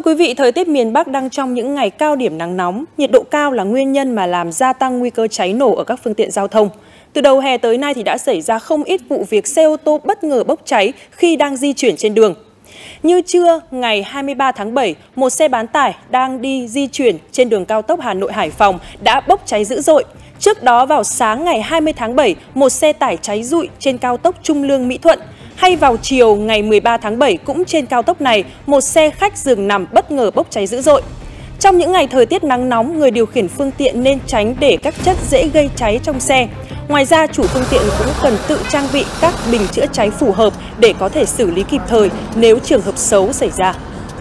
Thưa quý vị, thời tiết miền Bắc đang trong những ngày cao điểm nắng nóng, nhiệt độ cao là nguyên nhân mà làm gia tăng nguy cơ cháy nổ ở các phương tiện giao thông. Từ đầu hè tới nay thì đã xảy ra không ít vụ việc xe ô tô bất ngờ bốc cháy khi đang di chuyển trên đường. Như trưa ngày 23 tháng 7, một xe bán tải đang di chuyển trên đường cao tốc Hà Nội - Hải Phòng đã bốc cháy dữ dội. Trước đó vào sáng ngày 20 tháng 7, một xe tải cháy rụi trên cao tốc Trung Lương - Mỹ Thuận. Hay vào chiều ngày 13 tháng 7 cũng trên cao tốc này, một xe khách giường nằm bất ngờ bốc cháy dữ dội. Trong những ngày thời tiết nắng nóng, người điều khiển phương tiện nên tránh để các chất dễ gây cháy trong xe. Ngoài ra, chủ phương tiện cũng cần tự trang bị các bình chữa cháy phù hợp để có thể xử lý kịp thời nếu trường hợp xấu xảy ra.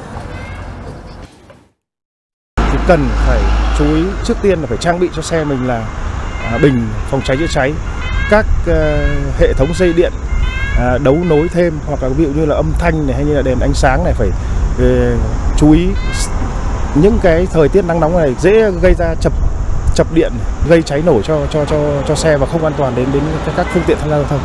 Thì cần phải chú ý trước tiên là phải trang bị cho xe mình là bình phòng cháy chữa cháy, các hệ thống dây điện đấu nối thêm, hoặc là ví dụ như là âm thanh này hay như là đèn ánh sáng này, phải chú ý những cái thời tiết nắng nóng này dễ gây ra chập điện, gây cháy nổ cho xe và không an toàn đến các phương tiện tham gia giao thông.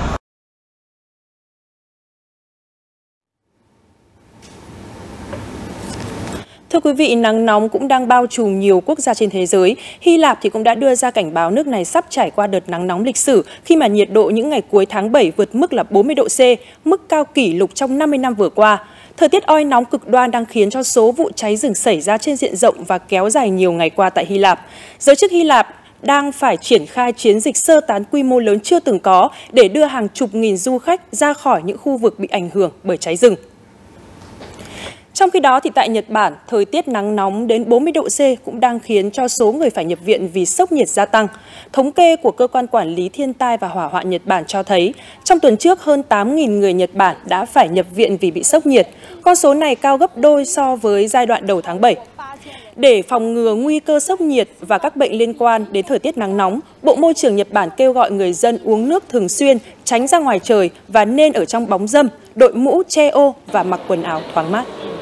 Thưa quý vị, nắng nóng cũng đang bao trùm nhiều quốc gia trên thế giới. Hy Lạp thì cũng đã đưa ra cảnh báo nước này sắp trải qua đợt nắng nóng lịch sử khi mà nhiệt độ những ngày cuối tháng 7 vượt mức là 40 độ C, mức cao kỷ lục trong 50 năm vừa qua. Thời tiết oi nóng cực đoan đang khiến cho số vụ cháy rừng xảy ra trên diện rộng và kéo dài nhiều ngày qua tại Hy Lạp. Giới chức Hy Lạp đang phải triển khai chiến dịch sơ tán quy mô lớn chưa từng có để đưa hàng chục nghìn du khách ra khỏi những khu vực bị ảnh hưởng bởi cháy rừng. Trong khi đó, thì tại Nhật Bản, thời tiết nắng nóng đến 40 độ C cũng đang khiến cho số người phải nhập viện vì sốc nhiệt gia tăng. Thống kê của Cơ quan Quản lý Thiên tai và Hỏa hoạn Nhật Bản cho thấy, trong tuần trước hơn 8.000 người Nhật Bản đã phải nhập viện vì bị sốc nhiệt. Con số này cao gấp đôi so với giai đoạn đầu tháng 7. Để phòng ngừa nguy cơ sốc nhiệt và các bệnh liên quan đến thời tiết nắng nóng, Bộ Môi trường Nhật Bản kêu gọi người dân uống nước thường xuyên, tránh ra ngoài trời và nên ở trong bóng râm, đội mũ che ô và mặc quần áo thoáng mát.